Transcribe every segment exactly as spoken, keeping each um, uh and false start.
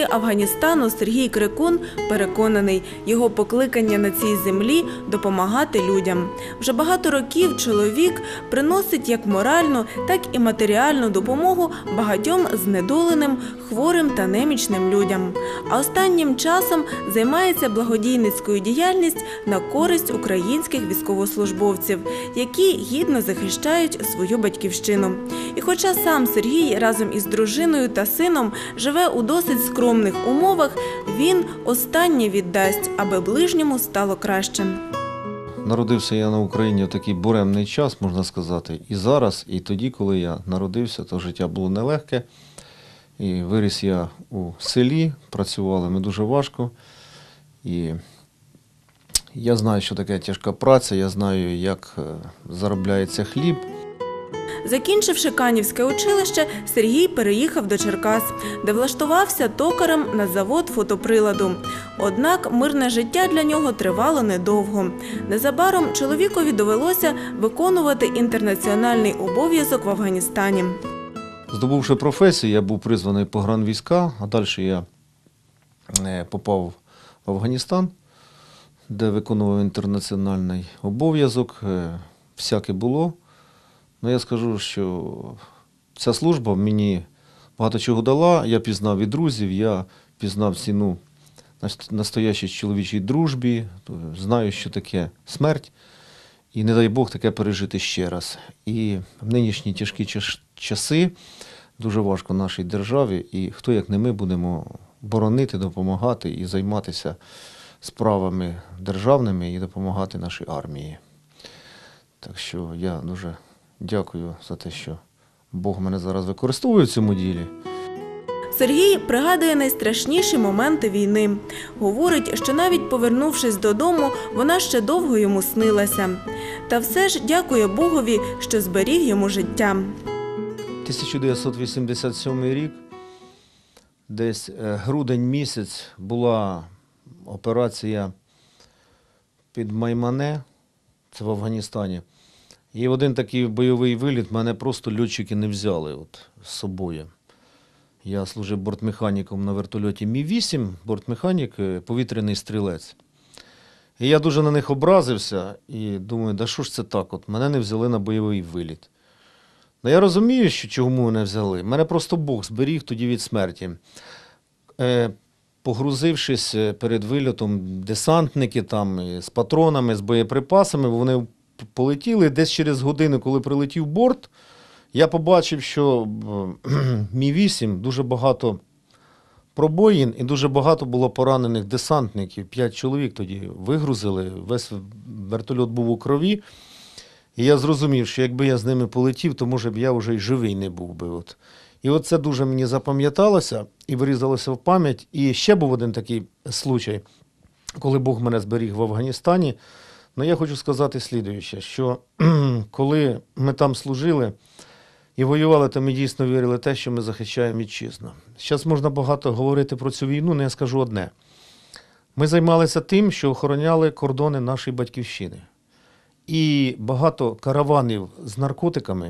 захисники Афганістану Сергій Крикун переконаний, його покликання на цій землі – допомагати людям. Вже багато років чоловік приносить як моральну, так і матеріальну допомогу багатьом знедоленим, хворим та немічним людям. А останнім часом займається благодійницькою діяльністю на користь українських військовослужбовців, які гідно захищають свою батьківщину. І хоча сам Сергій разом із дружиною та сином живе у досить скромних умовах, він останнє віддасть, аби ближньому стало краще. Народився я на Україні в такий буремний час, можна сказати. І зараз, і тоді, коли я народився, то життя було нелегке. І виріс я у селі, працювали ми дуже важко. І я знаю, що таке тяжка праця, я знаю, як заробляється хліб. Закінчивши Канівське училище, Сергій переїхав до Черкас, де влаштувався токарем на завод фотоприладу. Однак мирне життя для нього тривало недовго. Незабаром чоловікові довелося виконувати інтернаціональний обов'язок в Афганістані. Здобувши професію, я був призваний в погранвійська, а далі я попав в Афганістан, де виконував інтернаціональний обов'язок. Всяке було. Ну, я скажу, що ця служба мені багато чого дала. Я пізнав і друзів, я пізнав ціну настоящій чоловічій дружбі, знаю, що таке смерть. І не дай Бог таке пережити ще раз. І в нинішні тяжкі часи дуже важко нашій державі. І хто, як не ми, будемо боронити, допомагати і займатися справами державними і допомагати нашій армії. Так що я дуже дякую за те, що Бог мене зараз використовує в цьому ділі. Сергій пригадує найстрашніші моменти війни. Говорить, що навіть повернувшись додому, вона ще довго йому снилася. Та все ж дякує Богові, що зберіг йому життя. тисяча дев'ятсот вісімдесят сьомий рік, десь грудень місяць, була операція під Маймане, це в Афганістані. І в один такий бойовий виліт мене просто льотчики не взяли от, з собою. Я служив бортмеханіком на вертольоті Мі вісім, бортмеханік, повітряний стрілець. І я дуже на них образився і думаю, да що ж це так, от мене не взяли на бойовий виліт. Ну, я розумію, що чому мене взяли. Мене просто Бог зберіг тоді від смерті. Е, погрузившись перед вильотом, десантники там з патронами, з боєприпасами, вони полетіли. Десь через годину, коли прилетів борт, я побачив, що Мі вісім дуже багато пробоїн і дуже багато було поранених десантників. П'ять чоловік тоді вигрузили, весь вертольот був у крові. І я зрозумів, що якби я з ними полетів, то, може б, я вже й живий не був би. От. І от це дуже мені запам'яталося і вирізалося в пам'ять. І ще був один такий случай, коли Бог мене зберіг в Афганістані. Ну, я хочу сказати слідуюче, що коли ми там служили і воювали, то ми дійсно вірили в те, що ми захищаємо вітчизну. Зараз можна багато говорити про цю війну, але я скажу одне. Ми займалися тим, що охороняли кордони нашої батьківщини. І багато караванів з наркотиками,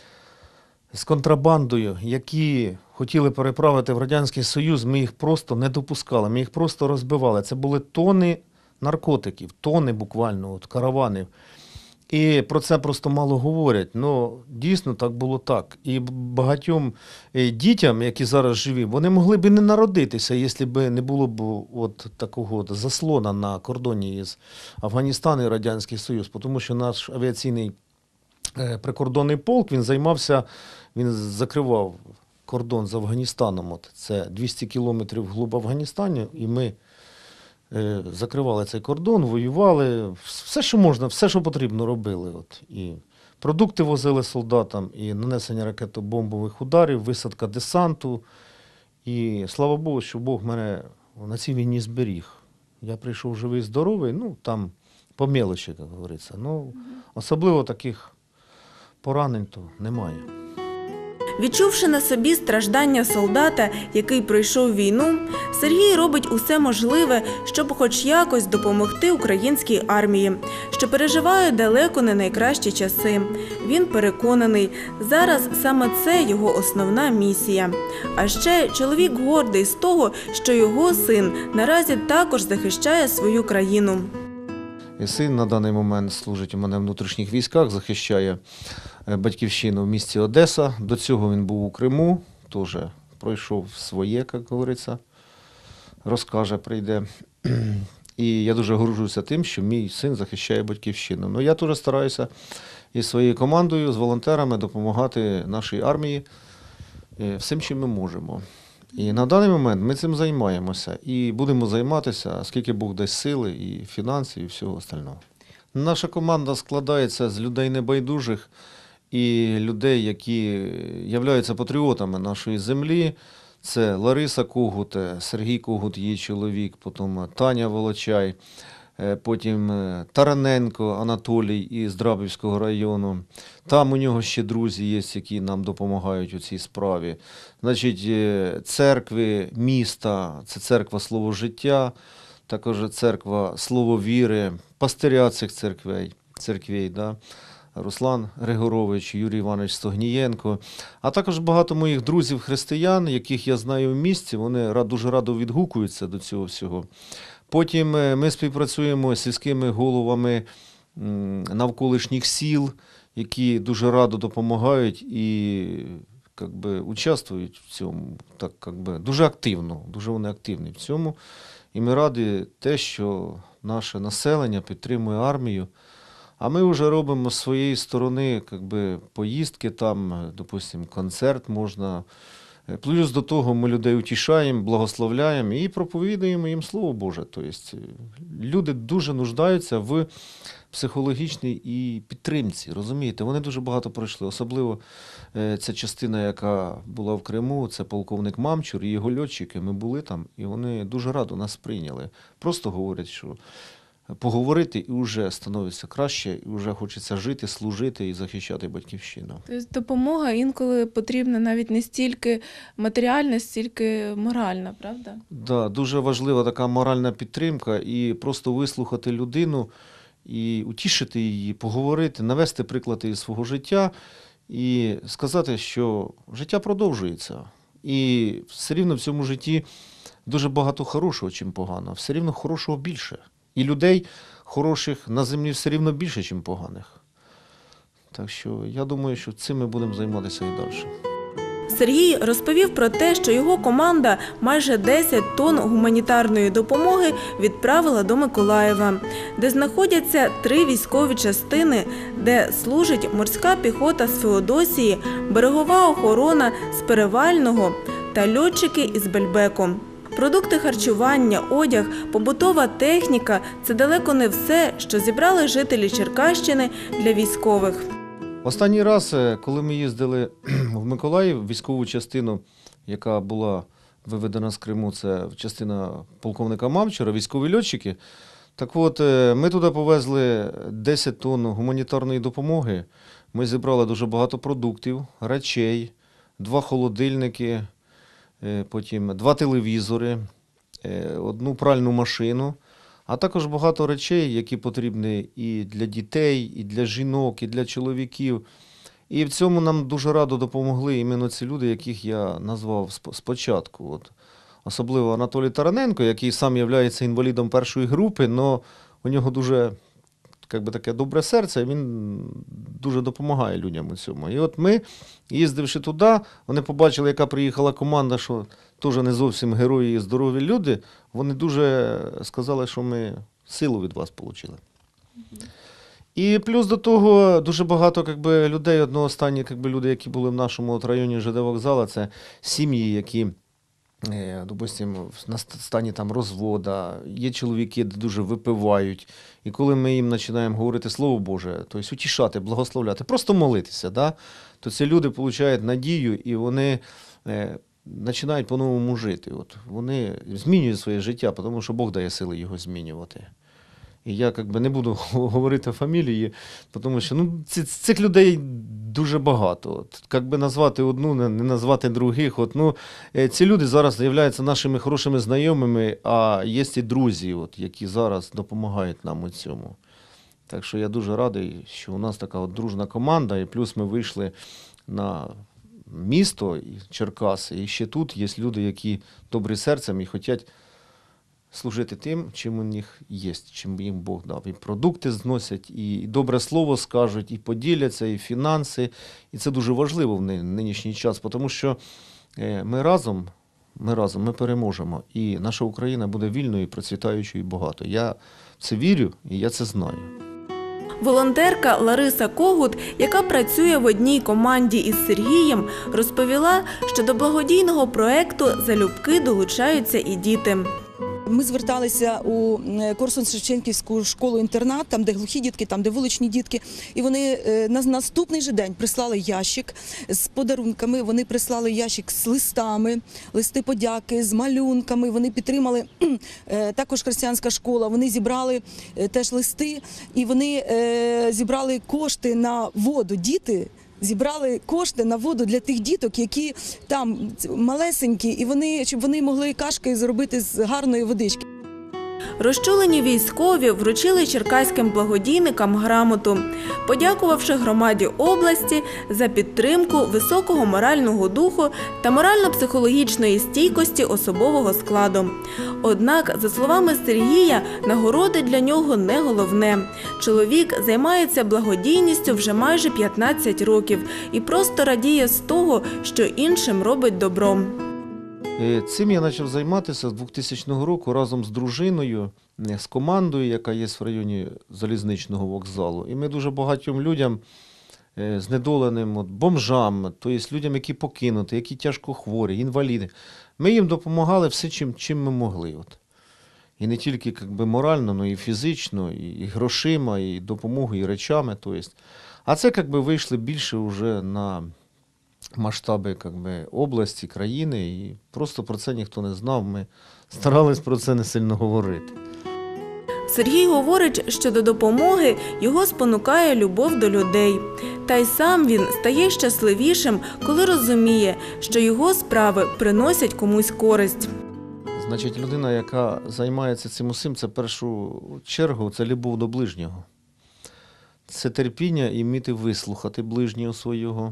з контрабандою, які хотіли переправити в Радянський Союз, ми їх просто не допускали, ми їх просто розбивали. Це були тони наркотиків, тони буквально, от, караванів. І про це просто мало говорять. Ну, дійсно, так було так. І багатьом дітям, які зараз живі, вони могли б і не народитися, якщо б не було б от такого от заслона на кордоні із Афганістану і Радянський Союз. Тому що наш авіаційний прикордонний полк, він займався, він закривав кордон з Афганістаном. От, це двісті кілометрів вглуб Афганістану, і ми закривали цей кордон, воювали, все, що можна, все, що потрібно, робили. От. І продукти возили солдатам, і нанесення ракетобомбових ударів, висадка десанту. І слава Богу, що Бог мене на цій війні зберіг. Я прийшов живий, здоровий, ну, там по мелочі, як говориться. Ну, особливо таких поранень то немає. Відчувши на собі страждання солдата, який пройшов війну, Сергій робить усе можливе, щоб хоч якось допомогти українській армії, що переживає далеко не найкращі часи. Він переконаний, зараз саме це його основна місія. А ще чоловік гордий з того, що його син наразі також захищає свою країну. І син на даний момент служить у мене в внутрішніх військах, захищає батьківщину в місті Одеса. До цього він був у Криму, теж пройшов своє, як говориться, розкаже, прийде. І я дуже горжуся тим, що мій син захищає батьківщину. Ну, я теж стараюся із своєю командою, з волонтерами допомагати нашій армії всім, чим ми можемо. І на даний момент ми цим займаємося і будемо займатися, скільки Бог дасть сили і фінансів, і всього остального. Наша команда складається з людей небайдужих і людей, які являються патріотами нашої землі. Це Лариса Когут, Сергій Когут, її чоловік, потім Таня Волочай, потім Тараненко Анатолій із Драбівського району. Там у нього ще друзі є, які нам допомагають у цій справі. Значить, церкви міста, це церква Слово життя, також церква Слово віри, пастиря цих церквей, церквей, да? Руслан Григорович, Юрій Іванович Стогнієнко, а також багато моїх друзів-християн, яких я знаю в місті, вони дуже радо відгукуються до цього всього. Потім ми співпрацюємо з сільськими головами навколишніх сіл, які дуже радо допомагають і как би, участвують в цьому так, как би, дуже активно, дуже вони активні в цьому. І ми раді те, що наше населення підтримує армію. А ми вже робимо з своєї сторони как би, поїздки, там, допустим, концерт можна. Плюс до того ми людей утішаємо, благословляємо і проповідуємо їм Слово Боже. Тобто люди дуже нуждаються в психологічній і підтримці, розумієте? Вони дуже багато пройшли. Особливо ця частина, яка була в Криму, це полковник Мамчур і його льотчики. Ми були там, і вони дуже радо нас прийняли. Просто говорять, що поговорити і вже становиться краще, і вже хочеться жити, служити і захищати батьківщину. Тобто допомога інколи потрібна навіть не стільки матеріальна, стільки моральна, правда? Так, да, дуже важлива така моральна підтримка і просто вислухати людину і утішити її, поговорити, навести приклади із свого життя і сказати, що життя продовжується. І все рівно в цьому житті дуже багато хорошого, чим погано, все рівно хорошого більше. І людей хороших на землі все рівно більше, ніж поганих. Так що я думаю, що цим ми будемо займатися і далі. Сергій розповів про те, що його команда майже десять тонн гуманітарної допомоги відправила до Миколаєва, де знаходяться три військові частини, де служить морська піхота з Феодосії, берегова охорона з Перевального та льотчики із Бельбеку. Продукти харчування, одяг, побутова техніка – це далеко не все, що зібрали жителі Черкащини для військових. Останній раз, коли ми їздили в Миколаїв, військову частину, яка була виведена з Криму, це частина полковника Мамчура, військові льотчики, так от ми туди повезли десять тонн гуманітарної допомоги. Ми зібрали дуже багато продуктів, речей, два холодильники, потім два телевізори, одну пральну машину, а також багато речей, які потрібні і для дітей, і для жінок, і для чоловіків. І в цьому нам дуже радо допомогли іменно ці люди, яких я назвав спочатку. От. Особливо Анатолій Тараненко, який сам є інвалідом першої групи, але у нього дуже як би, таке добре серце, він дуже допомагає людям у цьому. І от ми, їздивши туди, вони побачили, яка приїхала команда, що теж не зовсім герої і здорові люди, вони дуже сказали, що ми силу від вас отримали. І плюс до того дуже багато як би, людей, одно останні як би, люди, які були в нашому от, районі ЖД вокзалу, це сім'ї, які, допустимо, на стані там розвода, є чоловіки, де дуже випивають. І коли ми їм починаємо говорити Слово Боже, тобто утішати, благословляти, просто молитися, да, то ці люди отримують надію і вони е, починають по-новому жити. От, вони змінюють своє життя, тому що Бог дає сили його змінювати. І я як би, не буду говорити фамілії, тому що ну, ці, цих людей дуже багато. От, як би назвати одну, не, не назвати других. От, ну, ці люди зараз являються нашими хорошими знайомими, а є і друзі, от, які зараз допомагають нам у цьому. Так що я дуже радий, що у нас така от дружна команда, і плюс ми вийшли на місто Черкаси, і ще тут є люди, які добрі серцем і хочуть служити тим, чим у них є, чим їм Бог дав. І продукти зносять, і добре слово скажуть, і поділяться, і фінанси. І це дуже важливо в нинішній час, тому що ми разом, ми разом, ми переможемо. І наша Україна буде вільною, процвітаючою і багатою. Я в це вірю, і я це знаю. Волонтерка Лариса Когут, яка працює в одній команді із Сергієм, розповіла, що до благодійного проєкту залюбки долучаються і діти. Ми зверталися у Корсунь-Шевченківську школу-інтернат, там, де глухі дітки, там, де вуличні дітки. І вони на наступний же день прислали ящик з подарунками, вони прислали ящик з листами, листи подяки, з малюнками. Вони підтримали, також християнська школа, вони зібрали теж листи, і вони зібрали кошти на воду. Діти зібрали кошти на воду для тих діток, які там малесенькі, і вони, щоб вони могли кашки зробити з гарної водички. Розчулені військові вручили черкаським благодійникам грамоту, подякувавши громаді області за підтримку високого морального духу та морально-психологічної стійкості особового складу. Однак, за словами Сергія, нагороди для нього не головне. Чоловік займається благодійністю вже майже п'ятнадцять років і просто радіє з того, що іншим робить добро. Цим я почав займатися з двохтисячного року разом з дружиною, з командою, яка є в районі залізничного вокзалу. І ми дуже багатьом людям, знедоленим, от, бомжам, тобто людям, які покинуті, які тяжко хворі, інваліди, ми їм допомагали все, чим, чим ми могли. От. І не тільки як би, морально, але і фізично, і грошима, і допомогою, і речами. Тобто. А це як би, вийшли більше вже на масштаби як би, області, країни, і просто про це ніхто не знав, ми старались про це не сильно говорити. Сергій говорить, що до допомоги його спонукає любов до людей. Та й сам він стає щасливішим, коли розуміє, що його справи приносять комусь користь. Значить, людина, яка займається цим усім, це в першу чергу це любов до ближнього. Це терпіння і вміти вислухати ближнього свого.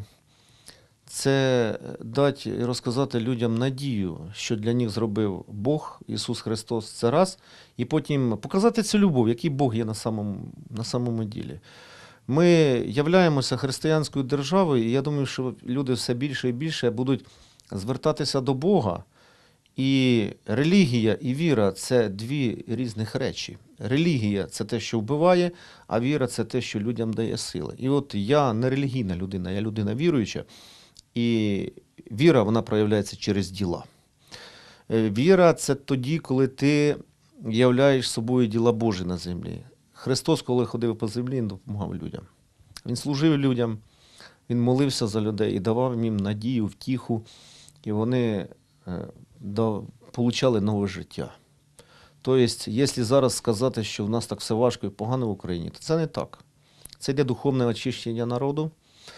Це дати і розказати людям надію, що для них зробив Бог, Ісус Христос, це раз, і потім показати цю любов, який Бог є на самому, на самому ділі. Ми являємося християнською державою, і я думаю, що люди все більше і більше будуть звертатися до Бога. І релігія і віра – це дві різних речі. Релігія – це те, що вбиває, а віра – це те, що людям дає сили. І от я не релігійна людина, я людина віруюча. І віра, вона проявляється через діла. Віра – це тоді, коли ти являєш собою діла Божі на землі. Христос, коли ходив по землі, Він допомагав людям. Він служив людям, Він молився за людей і давав їм надію, втіху. І вони отримали нове життя. Тобто, якщо зараз сказати, що в нас так все важко і погано в Україні, то це не так. Це йде духовне очищення народу.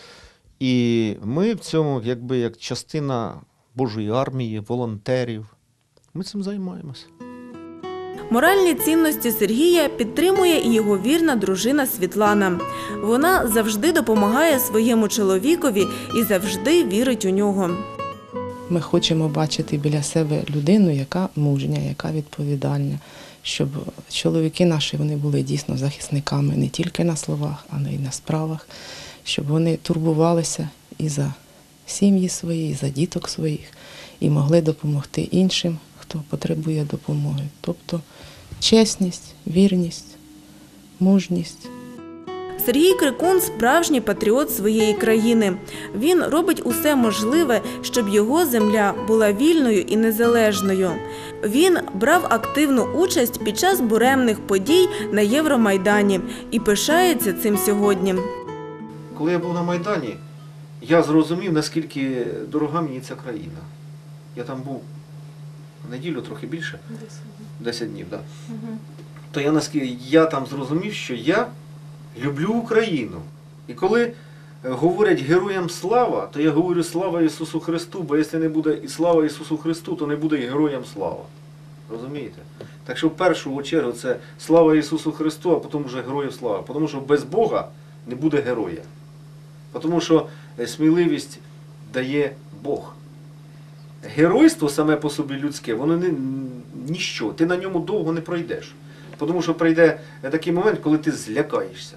І ми в цьому, якби, як частина Божої армії, волонтерів, ми цим займаємося. Моральні цінності Сергія підтримує і його вірна дружина Світлана. Вона завжди допомагає своєму чоловікові і завжди вірить у нього. Ми хочемо бачити біля себе людину, яка мужня, яка відповідальна, щоб чоловіки наші вони були дійсно захисниками не тільки на словах, але й на справах, щоб вони турбувалися і за сім'ї свої, і за діток своїх, і могли допомогти іншим, хто потребує допомоги. Тобто чесність, вірність, мужність. Сергій Крикун – справжній патріот своєї країни. Він робить усе можливе, щоб його земля була вільною і незалежною. Він брав активну участь під час буремних подій на Євромайдані і пишається цим сьогодні. Коли я був на Майдані, я зрозумів, наскільки дорога мені ця країна. Я там був неділю, трохи більше. Десять днів, так. Да. то я наскільки я там зрозумів, що я люблю Україну. І коли говорять героям слава, то я говорю слава Ісусу Христу, бо якщо не буде і слава Ісусу Христу, то не буде і героям слава. Розумієте? Так що в першу чергу це слава Ісусу Христу, а потім вже героїв слава. Тому що без Бога не буде героя. Тому що сміливість дає Бог. Геройство саме по собі людське, воно не, ніщо. Ти на ньому довго не пройдеш. Тому що прийде такий момент, коли ти злякаєшся.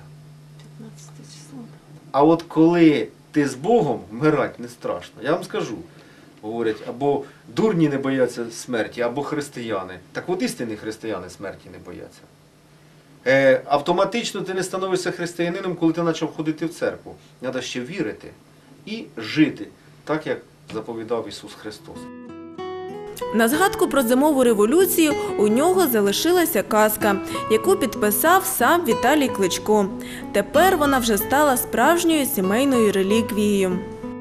А от коли ти з Богом, вмирати не страшно. Я вам скажу, говорять, або дурні не бояться смерті, або християни. Так от істинні християни смерті не бояться. Е, автоматично ти не становишся християнином, коли ти почав ходити в церкву. Треба ще вірити і жити, так як заповідав Ісус Христос. На згадку про зимову революцію у нього залишилася казка, яку підписав сам Віталій Кличко. Тепер вона вже стала справжньою сімейною реліквією.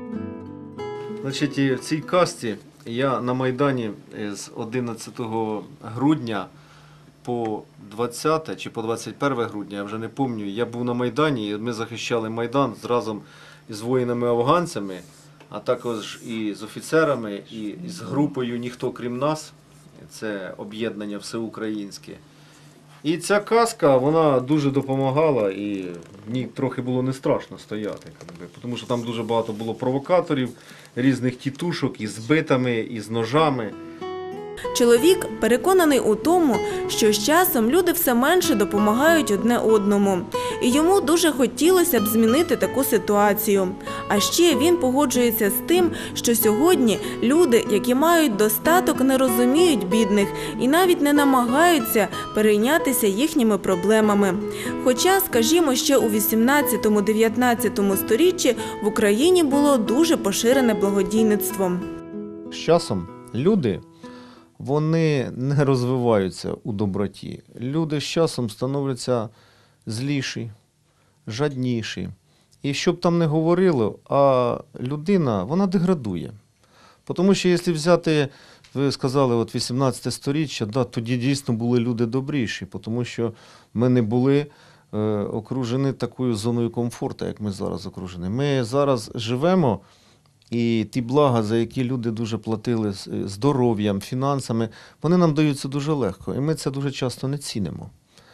Значить, в цій казці я на Майдані з одинадцятого грудня по двадцяте чи по двадцять перше грудня, я вже не пам'ятаю, я був на Майдані, і ми захищали Майдан разом із воїнами-афганцями, а також і з офіцерами, і з групою «Ніхто крім нас», це об'єднання всеукраїнське. І ця казка, вона дуже допомагала, і мені трохи було не страшно стояти, тому що там дуже багато було провокаторів, різних тітушок із битами, із ножами. Чоловік переконаний у тому, що з часом люди все менше допомагають одне одному. І йому дуже хотілося б змінити таку ситуацію. А ще він погоджується з тим, що сьогодні люди, які мають достаток, не розуміють бідних і навіть не намагаються перейнятися їхніми проблемами. Хоча, скажімо, ще у вісімнадцятому-дев'ятнадцятому сторіччі в Україні було дуже поширене благодійництво. З часом люди, вони не розвиваються у доброті. Люди з часом становляться зліші, жадніші. І що б там не говорило, а людина, вона деградує. Тому що якщо взяти, ви сказали, от вісімнадцяте сторіччя, да, тоді дійсно були люди добріші, тому що ми не були е, окружені такою зоною комфорту, як ми зараз окружені. Ми зараз живемо, і ті блага, за які люди дуже платили здоров'ям, фінансами, вони нам даються дуже легко. І ми це дуже часто не цінимо.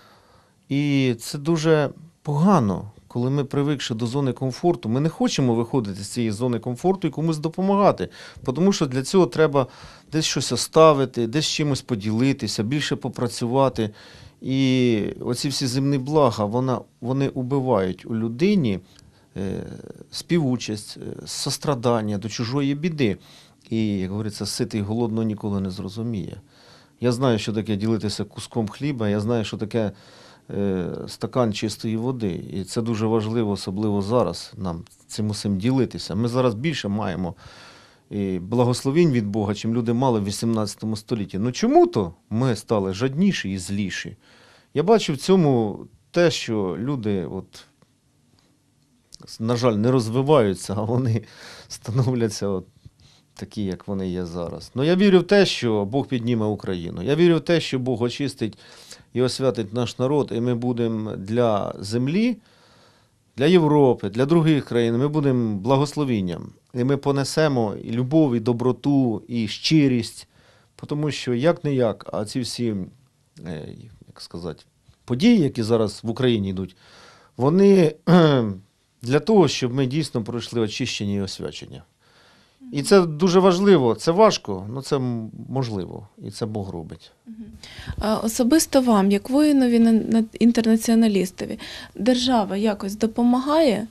І це дуже погано, коли ми, привикши до зони комфорту, ми не хочемо виходити з цієї зони комфорту і комусь допомагати. Тому що для цього треба десь щось оставити, десь чимось поділитися, більше попрацювати. І оці всі земні блага, вона, вони убивають у людині співучасть, сострадання до чужої біди. І, як говориться, ситий голодного ніколи не зрозуміє. Я знаю, що таке ділитися куском хліба, я знаю, що таке е, стакан чистої води. І це дуже важливо, особливо зараз, нам цим усім ділитися. Ми зараз більше маємо і благословінь від Бога, чим люди мали в вісімнадцятому столітті. Ну чому-то ми стали жадніші і зліші. Я бачу в цьому те, що люди, от, на жаль, не розвиваються, а вони становляться от такі, як вони є зараз. Ну, я вірю в те, що Бог підніме Україну. Я вірю в те, що Бог очистить і освятить наш народ, і ми будемо для землі, для Європи, для других країн, ми будемо благословінням. І ми понесемо і любов, і доброту, і щирість. Тому що як-не-як, а ці всі, як сказати, події, які зараз в Україні йдуть, вони для того, щоб ми дійсно пройшли очищення і освячення. І це дуже важливо, це важко, але це можливо, і це Бог робить. Особисто вам, як воїнові інтернаціоналістові, держава якось допомагає?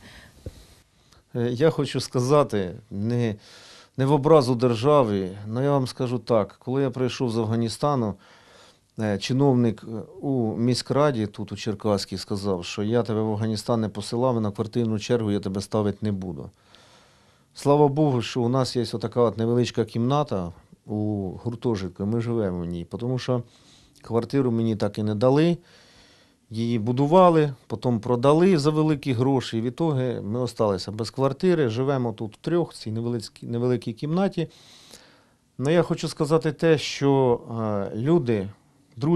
Я хочу сказати, не, не в образу державі, але я вам скажу так, коли я прийшов з Афганістану, чиновник у міськраді, тут у Черкаській, сказав, що я тебе в Афганістан не посилав, і на квартирну чергу я тебе ставити не буду. Слава Богу, що у нас є така от невеличка кімната у гуртожитку, ми живемо в ній, тому що квартиру мені так і не дали, її будували, потім продали за великі гроші, і в ітоги ми залишилися без квартири, живемо тут втрьох, в цій невеликій, невеликій кімнаті. Но я хочу сказати те, що люди, друзі,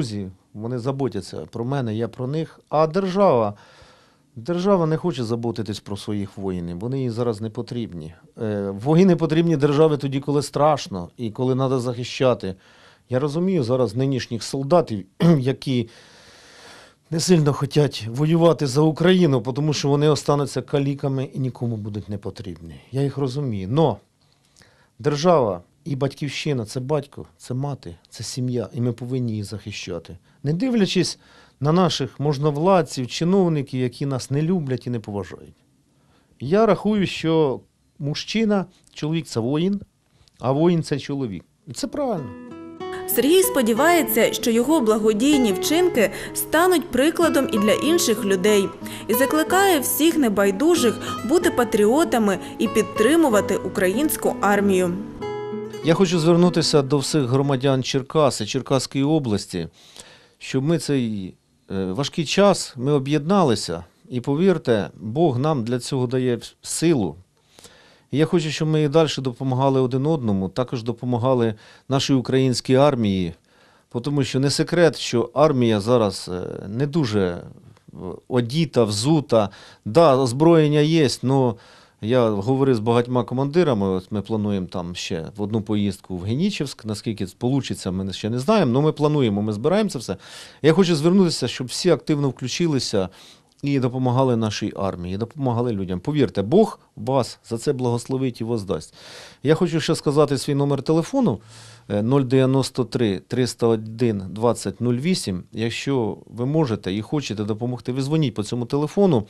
вони заботяться про мене, я про них. А держава, держава не хоче заботитись про своїх воїнів, вони їй зараз не потрібні. Е, воїни потрібні державі тоді, коли страшно і коли треба захищати. Я розумію зараз нинішніх солдатів, які не сильно хочуть воювати за Україну, тому що вони остануться каліками і нікому будуть не потрібні. Я їх розумію. Но держава і батьківщина – це батько, це мати, це сім'я, і ми повинні її захищати. Не дивлячись на наших можновладців, чиновників, які нас не люблять і не поважають. Я рахую, що мужчина, чоловік – це воїн, а воїн – це чоловік. І це правильно. Сергій сподівається, що його благодійні вчинки стануть прикладом і для інших людей. І закликає всіх небайдужих бути патріотами і підтримувати українську армію. Я хочу звернутися до всіх громадян Черкас і Черкаської області, щоб ми цей важкий час, ми об'єдналися. І повірте, Бог нам для цього дає силу. І я хочу, щоб ми і далі допомагали один одному, також допомагали нашій українській армії, тому що не секрет, що армія зараз не дуже одіта, взута. Да, озброєння є, але я говорив з багатьма командирами, от ми плануємо там ще в одну поїздку в Генічевськ, наскільки вийде, ми ще не знаємо, але ми плануємо, ми збираємо це все. Я хочу звернутися, щоб всі активно включилися і допомагали нашій армії, допомагали людям. Повірте, Бог вас за це благословить і воздасть. Я хочу ще сказати свій номер телефону нуль дев'яносто три триста один двадцять нуль вісім. Якщо ви можете і хочете допомогти, ви дзвоніть по цьому телефону,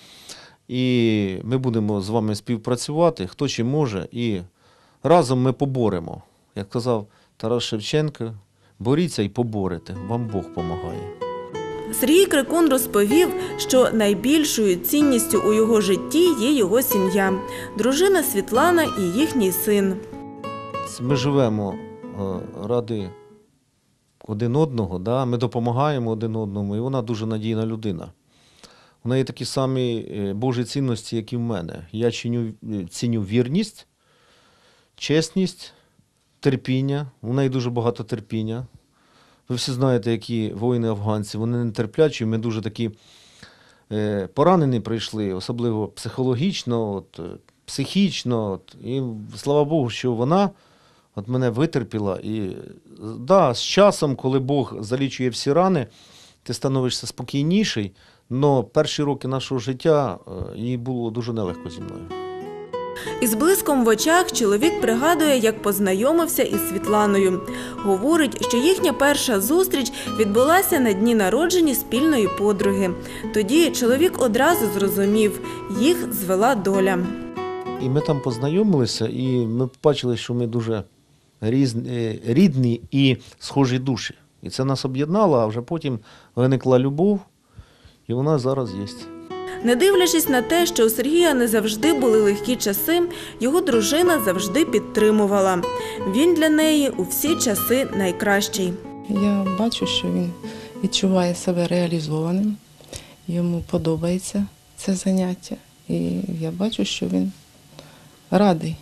і ми будемо з вами співпрацювати, хто чим може, і разом ми поборемо. Як казав Тарас Шевченко, боріться і поборете, вам Бог помагає. Сергій Крикун розповів, що найбільшою цінністю у його житті є його сім'я – дружина Світлана і їхній син. Ми живемо ради один одного, да? Ми допомагаємо один одному, і вона дуже надійна людина. У неї такі самі Божі цінності, як і в мене. Я ціню, ціню вірність, чесність, терпіння. У неї дуже багато терпіння. Ви всі знаєте, які воїни-афганці, вони нетерплячі, ми дуже такі е, поранені прийшли, особливо психологічно, от, психічно. От, і слава Богу, що вона от мене витерпіла. І да, з часом, коли Бог залічує всі рани, ти становишся спокійніший, але перші роки нашого життя е, їй було дуже нелегко зі мною. Із блиском в очах чоловік пригадує, як познайомився із Світланою. Говорить, що їхня перша зустріч відбулася на дні народження спільної подруги. Тоді чоловік одразу зрозумів – їх звела доля. І ми там познайомилися, і ми побачили, що ми дуже різні, рідні і схожі душі. І це нас об'єднало, а вже потім виникла любов, і вона зараз є. Не дивлячись на те, що у Сергія не завжди були легкі часи, його дружина завжди підтримувала. Він для неї у всі часи найкращий. Я бачу, що він відчуває себе реалізованим, йому подобається це заняття. І я бачу, що він радий.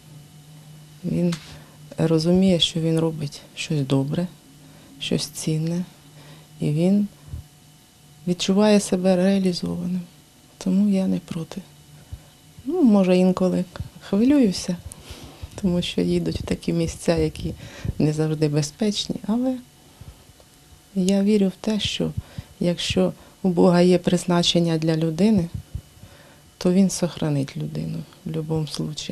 Він розуміє, що він робить щось добре, щось цінне. І він відчуває себе реалізованим. Тому я не проти. Ну, може, інколи хвилююся, тому що їдуть в такі місця, які не завжди безпечні. Але я вірю в те, що якщо у Бога є призначення для людини, то Він сохранить людину в будь-якому випадку.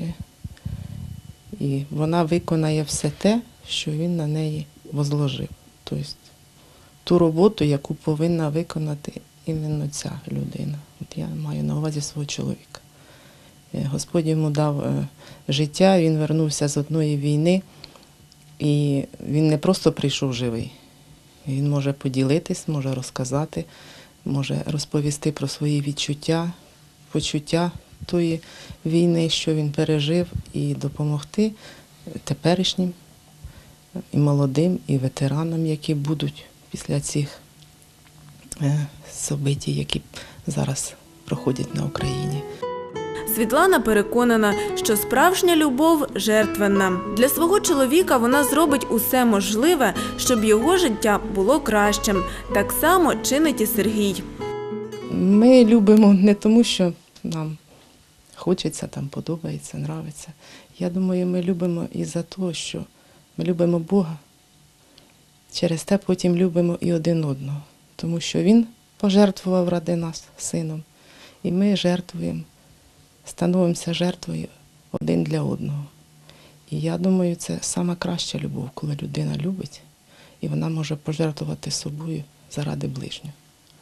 І вона виконає все те, що Він на неї возложив. Тобто ту роботу, яку повинна виконати іменно ця людина. От я маю на увазі свого чоловіка. Господь йому дав життя, він вернувся з одної війни, і він не просто прийшов живий. Він може поділитись, може розказати, може розповісти про свої відчуття, почуття тої війни, що він пережив, і допомогти теперішнім, і молодим, і ветеранам, які будуть після цих событий, які зараз проходять на Україні. Світлана переконана, що справжня любов жертвенна. Для свого чоловіка вона зробить усе можливе, щоб його життя було кращим. Так само чинить і Сергій. Ми любимо не тому, що нам хочеться, там подобається, нравиться. Я думаю, ми любимо і за те, що ми любимо Бога. Через те потім любимо і один одного. Тому що Він пожертвував ради нас сином. І ми жертвуємо, становимося жертвою один для одного. І я думаю, це сама краща любов, коли людина любить, і вона може пожертвувати собою заради ближнього.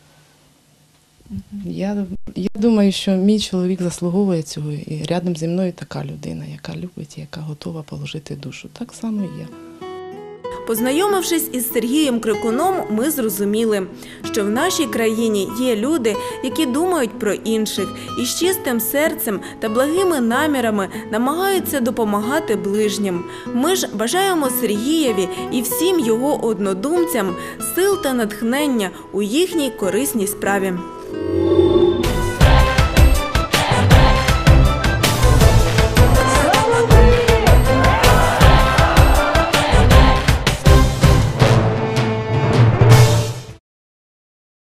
Я, я думаю, що мій чоловік заслуговує цього, і рядом зі мною така людина, яка любить, яка готова положити душу. Так само і я. Познайомившись із Сергієм Крикуном, ми зрозуміли, що в нашій країні є люди, які думають про інших і з чистим серцем та благими намірами намагаються допомагати ближнім. Ми ж бажаємо Сергієві і всім його однодумцям сил та натхнення у їхній корисній справі.